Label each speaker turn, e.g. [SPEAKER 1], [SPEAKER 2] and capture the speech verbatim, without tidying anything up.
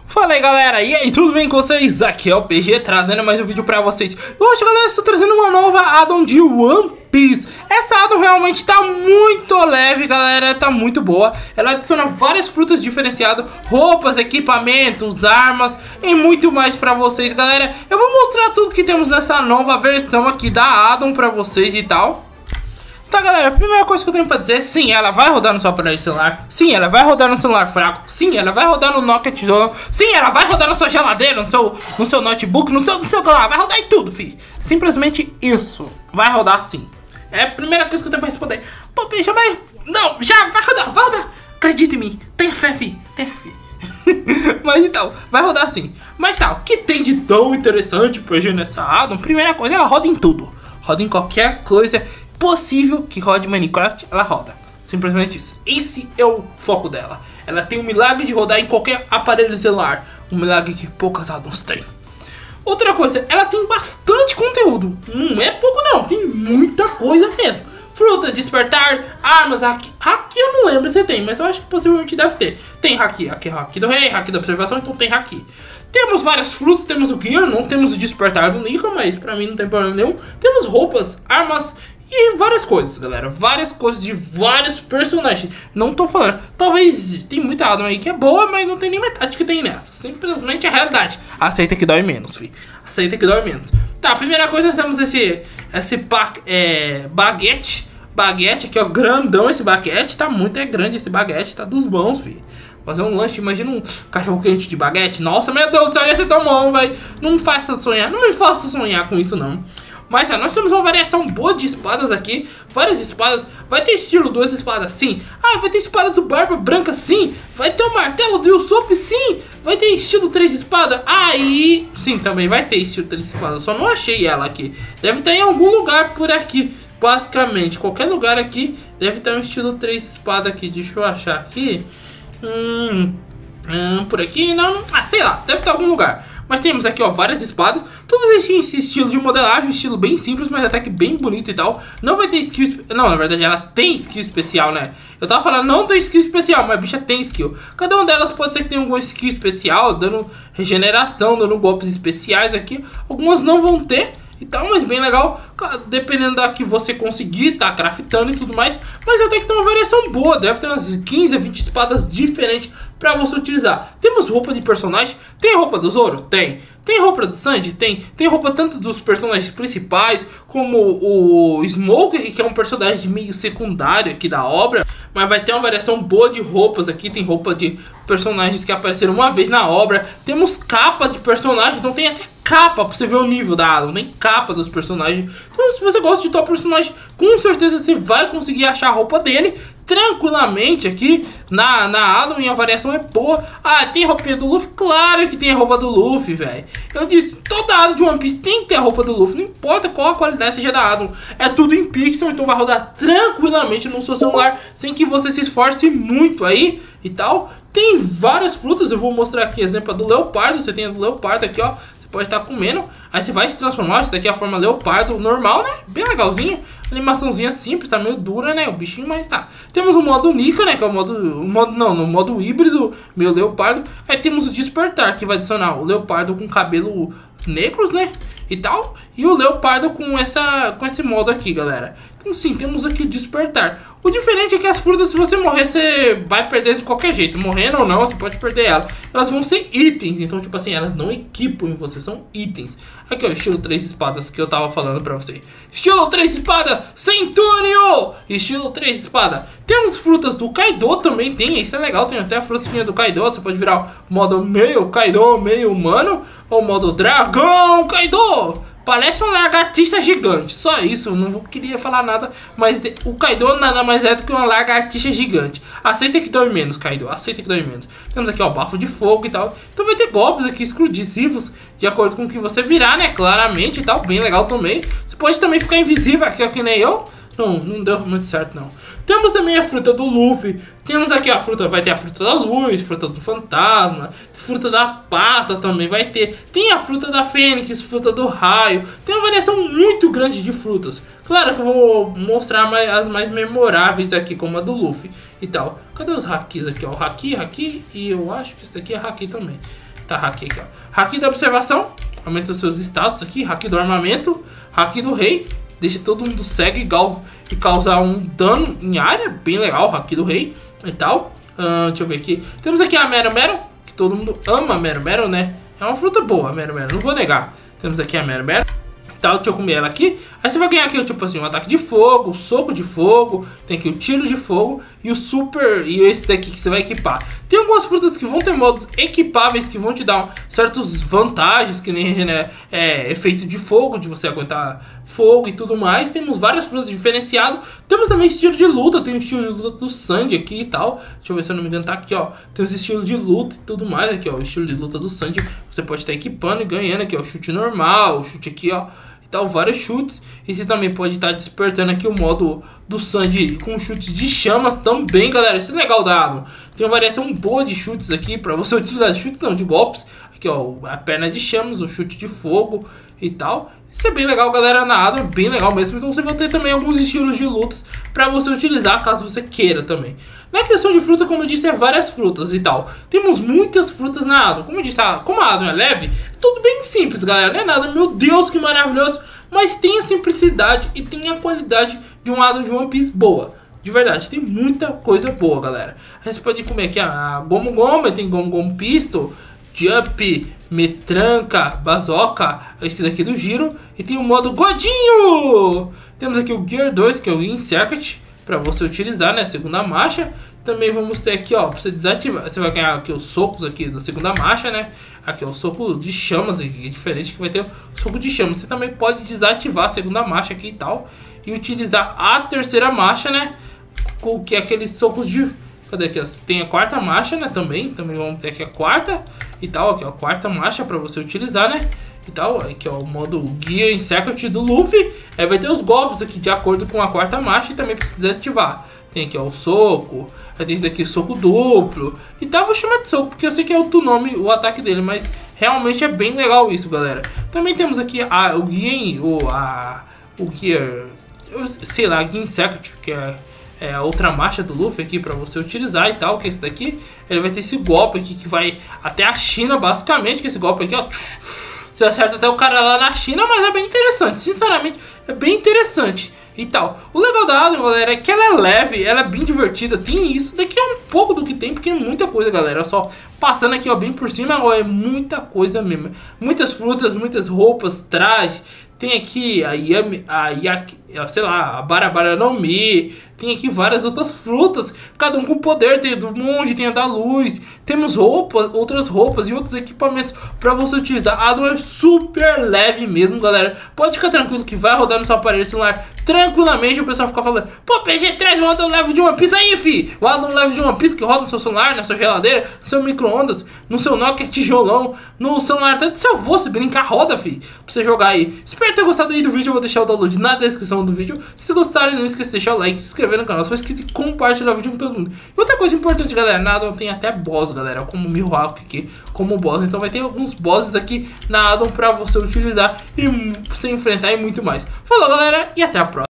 [SPEAKER 1] Fala aí galera, e aí, tudo bem com vocês? Aqui é o P G trazendo mais um vídeo pra vocês. Hoje galera, estou trazendo uma nova addon de One Piece. Essa addon realmente tá muito leve galera, tá muito boa. Ela adiciona várias frutas diferenciadas, roupas, equipamentos, armas e muito mais pra vocês galera. Eu vou mostrar tudo que temos nessa nova versão aqui da addon pra vocês e tal. Tá galera, a primeira coisa que eu tenho pra dizer, sim, ela vai rodar no seu aparelho celular. Sim, ela vai rodar no celular fraco. Sim, ela vai rodar no Nokia tijolo. Sim, ela vai rodar na sua geladeira, no seu, no seu notebook, no seu, no seu celular. Vai rodar em tudo, fi. Simplesmente isso. Vai rodar sim. É a primeira coisa que eu tenho pra responder. Pô, bicho, mas... Não, já, vai rodar, vai rodar. Acredita em mim. Tenha fé, fi. Tenha fé. Mas então, vai rodar sim. Mas tá, o que tem de tão interessante pra gente nessa addon? Primeira coisa, ela roda em tudo. Roda em qualquer coisa possível que rode Minecraft, ela roda. Simplesmente isso. Esse é o foco dela. Ela tem o milagre de rodar em qualquer aparelho celular. Um milagre que poucas addons têm. Outra coisa, ela tem bastante conteúdo. Não é pouco não, tem muita coisa mesmo. Fruta, despertar, armas, haki. Haki eu não lembro se tem, mas eu acho que possivelmente deve ter. Tem haki, haki, haki do rei, haki da observação, então tem haki. Temos várias frutas, temos o gear, não temos o despertar do Nico, mas pra mim não tem problema nenhum. Temos roupas, armas e várias coisas, galera. Várias coisas de vários personagens. Não tô falando. Talvez tem muita addon aí que é boa, mas não tem nem metade que tem nessa. Simplesmente é a realidade. Aceita que dói menos, fi. Aceita que dói menos. Tá, a primeira coisa, temos esse, esse ba é, baguete. Baguete aqui, ó, grandão esse baguete. Tá muito é grande esse baguete, tá dos bons, fi. Fazer um lanche, imagina um cachorro quente de baguete. Nossa, meu Deus do céu, ia ser tão bom, velho. Não me faça sonhar, não me faça sonhar com isso, não. Mas tá, nós temos uma variação boa de espadas aqui. Várias espadas. Vai ter estilo duas espadas, sim. Ah, vai ter espada do Barba Branca, sim. Vai ter o martelo do Usopp, sim. Vai ter estilo três espadas. Aí, sim, também vai ter estilo três espadas. Só não achei ela aqui. Deve estar em algum lugar por aqui. Basicamente, qualquer lugar aqui deve ter um estilo três espadas aqui. Deixa eu achar aqui. Hum, hum, por aqui, não. Ah, sei lá, deve estar em algum lugar. Mas temos aqui, ó, várias espadas. Todas esse, esse estilo de modelagem, um estilo bem simples, mas até que bem bonito e tal. Não vai ter skill... Não, na verdade, elas têm skill especial, né? Eu tava falando, não tem skill especial, mas a bicha tem skill. Cada uma delas pode ser que tenha algum skill especial, dando regeneração, dando golpes especiais aqui. Algumas não vão ter e tal, mas bem legal, dependendo da que você conseguir, tá craftando e tudo mais. Mas até que tem uma variação boa, deve ter umas quinze a vinte espadas diferentes pra você utilizar. Temos roupa de personagem, tem roupa do Zoro? Tem. Tem roupa do Sanji? Tem. Tem roupa tanto dos personagens principais, como o Smoker, que é um personagem meio secundário aqui da obra. Mas vai ter uma variação boa de roupas aqui. Tem roupa de personagens que apareceram uma vez na obra. Temos capa de personagem, então tem até capa pra você ver o nível da addon. Tem capa dos personagens. Então se você gosta de tal personagem, com certeza você vai conseguir achar a roupa dele tranquilamente aqui na, na addon, e a variação é boa. Ah, tem roupinha do Luffy? Claro que tem a roupa do Luffy, velho. Eu disse, toda addon de One Piece tem que ter a roupa do Luffy, não importa qual a qualidade seja da addon. É tudo em pixel, então vai rodar tranquilamente no seu celular, sem que você se esforce muito aí e tal. Tem várias frutas, eu vou mostrar aqui exemplo do leopardo. Você tem a do leopardo aqui, ó. Pode estar comendo, aí você vai se transformar. Esse daqui é a forma leopardo normal, né? Bem legalzinha, animaçãozinha simples, tá meio dura, né? O bichinho, mas tá. Temos o modo Nika, né? Que é o modo, o modo não, no modo híbrido, meio leopardo. Aí temos o despertar, que vai adicionar o leopardo com cabelo negros, né? E tal, e o leopardo com, essa, com esse modo aqui, galera. Então sim, temos aqui o despertar. O diferente é que as frutas, se você morrer, você vai perder de qualquer jeito. Morrendo ou não, você pode perder elas. Elas vão ser itens, então tipo assim, elas não equipam em você, são itens. Aqui ó, estilo três espadas que eu tava falando pra você. Estilo três espada, Centurion! Estilo três espada. Temos frutas do Kaido também, tem, isso é legal. Tem até a frutinha do Kaido, você pode virar o modo meio Kaido, meio humano. Ou modo dragão Kaido. Parece uma lagartixa gigante, só isso, eu não vou, queria falar nada. Mas o Kaido nada mais é do que uma lagartixa gigante. Aceita que dói menos, Kaido, aceita que dói menos. Temos aqui ó, bafo de fogo e tal. Então vai ter golpes aqui exclusivos de acordo com o que você virar, né, claramente e tal. Bem legal também. Você pode também ficar invisível aqui, ó, que nem eu. Não, não deu muito certo não. Temos também a fruta do Luffy. Temos aqui a fruta, vai ter a fruta da luz, fruta do fantasma, fruta da pata também vai ter. Tem a fruta da fênix, fruta do raio. Tem uma variação muito grande de frutas. Claro que eu vou mostrar mais, as mais memoráveis aqui, como a do Luffy e tal. Cadê os hakis aqui, ó? O haki, haki, e eu acho que isso daqui é haki também. Tá, haki aqui, ó. Haki da observação, aumenta os seus status aqui. Haki do armamento, haki do rei, deixa todo mundo cego e, gal e causar um dano em área. Bem legal, haki do rei e tal. uh, Deixa eu ver aqui. Temos aqui a Mero Mero, que todo mundo ama a Mero Mero, né? É uma fruta boa a Mero Mero, não vou negar. Temos aqui a Mero Mero. Tá, deixa eu comer ela aqui. Aí você vai ganhar aqui, tipo assim, um ataque de fogo, soco de fogo, tem aqui o tiro de fogo e o super, e esse daqui que você vai equipar. Tem algumas frutas que vão ter modos equipáveis que vão te dar certas vantagens, que nem regenera é, efeito de fogo, de você aguentar fogo e tudo mais. Temos várias frutas diferenciadas. Temos também estilo de luta, tem o estilo de luta do Sandy aqui e tal. Deixa eu ver se eu não me engano, tá aqui, ó. Temos estilo de luta e tudo mais aqui, ó. O estilo de luta do Sandy, você pode estar equipando e ganhando aqui, ó. O chute normal, o chute aqui, ó. Tal, vários chutes. E você também pode estar despertando aqui o modo do Sandy com chutes de chamas também, galera. Isso é legal dado. Tem uma variação boa de chutes aqui para você utilizar. Chutes não, de golpes. Aqui, ó, a perna de chamas, o chute de fogo e tal. Isso é bem legal, galera, na Adam, bem legal mesmo. Então você vai ter também alguns estilos de lutas para você utilizar, caso você queira também. Na questão de fruta, como eu disse, é várias frutas e tal. Temos muitas frutas na Adam. Como eu disse, como a Adam é leve, é tudo bem simples, galera. Não é nada, meu Deus, que maravilhoso. Mas tem a simplicidade e tem a qualidade de um Adam de One Piece boa. De verdade, tem muita coisa boa, galera. Aí você pode comer aqui a Gomu Gomu, tem Gomu Gomu Pistol, Jump, Metranca, Bazooka, esse daqui do Giro. E tem o modo Godinho. Temos aqui o Gear dois, que é o In Circuit, para você utilizar, né, segunda marcha. Também vamos ter aqui, ó, para você desativar, você vai ganhar aqui os socos aqui da segunda marcha, né. Aqui, ó, o soco de chamas, aqui, é diferente, que vai ter o soco de chamas. Você também pode desativar a segunda marcha aqui e tal, e utilizar a terceira marcha, né, com que é aqueles socos de... Cadê aqui, ó? Tem a quarta marcha, né, também. Também vamos ter aqui a quarta e tal, aqui, ó, a quarta marcha para você utilizar, né, e tal. Aqui, ó, o modo Guia em Circuit do Luffy. Aí vai ter os golpes aqui de acordo com a quarta marcha e também precisa desativar. Tem aqui, ó, o soco. Aí tem esse daqui, soco duplo. E tal, vou chamar de soco, porque eu sei que é outro nome o ataque dele, mas realmente é bem legal isso, galera. Também temos aqui a, o Guia, o, a, o Gear, eu sei lá, Guia em Circuit, que é... É a outra marcha do Luffy aqui para você utilizar e tal, que é esse daqui. Ele vai ter esse golpe aqui que vai até a China, basicamente, que esse golpe aqui, ó, você acerta até o cara lá na China, mas é bem interessante, sinceramente, é bem interessante e tal. O legal da Adam, galera, é que ela é leve, ela é bem divertida, tem isso, daqui é um pouco do que tem, porque é muita coisa, galera, só passando aqui, ó, bem por cima, ó, é muita coisa mesmo, muitas frutas, muitas roupas, traje. Tem aqui a Yami, a Yaki, sei lá, a Barabara no Mi. Tem aqui várias outras frutas, cada um com poder. Tem a do monge, tem a da luz. Temos roupas, outras roupas e outros equipamentos para você utilizar. A Adam é super leve mesmo, galera. Pode ficar tranquilo que vai rodar no seu aparelho celular tranquilamente. O pessoal fica falando, pô, P G, traz o Adam leve de One Piece aí, fi. O Adam leve de One Piece que roda no seu celular, na sua geladeira, no seu micro-ondas, no seu Nokia tijolão, no celular até do seu avô, se brincar, roda, fi, pra você jogar aí. Espero ter gostado aí do vídeo, eu vou deixar o download na descrição do vídeo. Se vocês gostarem, não esqueça de deixar o like, se inscrever no canal, se for inscrito e compartilhar o vídeo com todo mundo. E outra coisa importante, galera, na Adam tem até boss, galera, como o Mihawk aqui, como boss. Então vai ter alguns bosses aqui na Adam pra você utilizar e você enfrentar e muito mais. Falou, galera, e até a próxima.